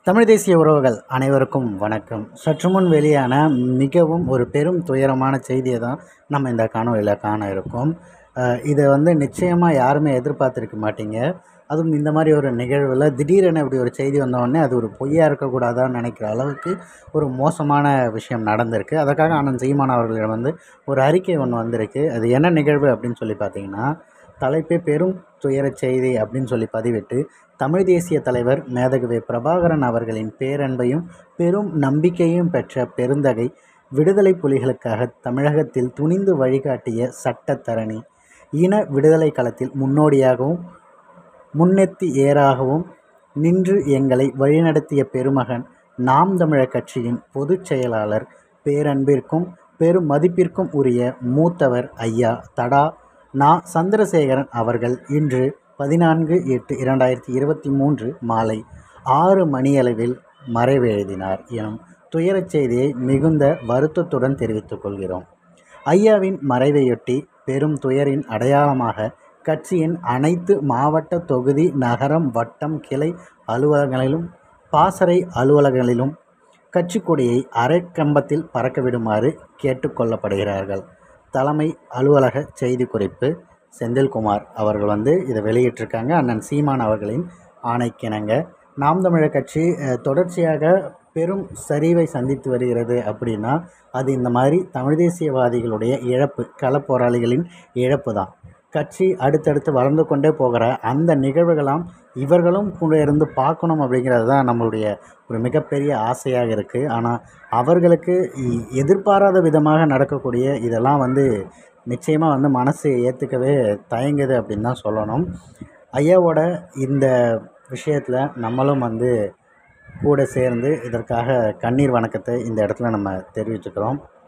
தமிழ் தேசிய உறவுகள் அனைவருக்கும் வணக்கம். சற்று முன் வெளியான மிகவும் ஒரு பெரும் துயரமான செய்தியை தான் நம்ம இந்த காணொலியில் காண இருக்கோம். இதை நிச்சயமாக யாருமே எதிர்பார்த்துருக்க மாட்டீங்க. அதுவும் இந்த மாதிரி ஒரு நிகழ்வில் திடீரென இப்படி ஒரு செய்தி வந்தோடனே அது ஒரு பொய்யாக இருக்கக்கூடாதான்னு நினைக்கிற அளவுக்கு ஒரு மோசமான விஷயம் நடந்திருக்கு. அதற்காக அண்ணன் சீமான் அவர்களிடம் ஒரு அறிக்கை ஒன்று வந்திருக்கு. அது என்ன நிகழ்வு அப்படின்னு சொல்லி பார்த்தீங்கன்னா, தலைப்பே பெரும் துயர செய்தி அப்படின்னு சொல்லி பதிவிட்டு, தமிழ் தேசிய தலைவர் மேதகுவே பிரபாகரன் அவர்களின் பேரன்பையும் பெரும் நம்பிக்கையும் பெற்ற பெருந்தகை விடுதலை புலிகளுக்காக தமிழகத்தில் துணிந்து வழிகாட்டிய சட்டத்தரணி, இன விடுதலை களத்தில் முன்னோடியாகவும் முன்னெத்தி ஏறாகவும் நின்று எங்களை வழிநடத்திய பெருமகன், நாம் தமிழர் கட்சியின் பொதுச் செயலாளர், பேரன்பிற்கும் பெரும் மதிப்பிற்கும் உரிய மூத்தவர் ஐயா தடா நா. சந்திரசேகரன் அவர்கள் இன்று 14/8/2023 மாலை 6 மணியளவில் மறைவெழுதினார் எனும் துயரச் செய்தியை மிகுந்த வருத்தத்துடன் தெரிவித்துக் கொள்கிறோம். ஐயாவின் மறைவையொட்டி பெரும் துயரின் அடையாளமாக கட்சியின் அனைத்து மாவட்ட, தொகுதி, நகரம், வட்டம், கிளை அலுவலகங்களிலும் பாசறை அலுவலகங்களிலும் கட்சி கொடியை அரைக்கம்பத்தில் பறக்கவிடுமாறு கேட்டுக்கொள்ளப்படுகிறார்கள். தலைமை அலுவலக செய்தி குறிப்பு. செந்தில்குமார் அவர்கள் இதை வெளியிட்டிருக்காங்க. அண்ணன் சீமான் அவர்களின் ஆணைக்கிணங்க நாம் தமிழர் கட்சி தொடர்ச்சியாக பெரும் சரிவை சந்தித்து வருகிறது. அப்படின்னா அது இந்த மாதிரி தமிழ் தேசியவாதிகளுடைய இழப்பு, களப்போராளிகளின் இழப்பு தான். கட்சி அடுத்தடுத்து வளர்ந்து கொண்டே போகிற அந்த நிகழ்வுகளாம் இவர்களும் கூட இருந்து பார்க்கணும் அப்படிங்கிறது தான் நம்மளுடைய ஒரு மிகப்பெரிய ஆசையாக இருக்குது. ஆனால் அவர்களுக்கு எதிர்பாராத விதமாக நடக்கக்கூடிய இதெல்லாம் நிச்சயமாக மனசு ஏற்றுக்கவே தயங்குது அப்படின்னு தான் சொல்லணும். ஐயாவோட இந்த விஷயத்தில் நம்மளும் கூட சேர்ந்து இதற்காக கண்ணீர் வணக்கத்தை இந்த இடத்துல நம்ம தெரிவிச்சுக்கிறோம்.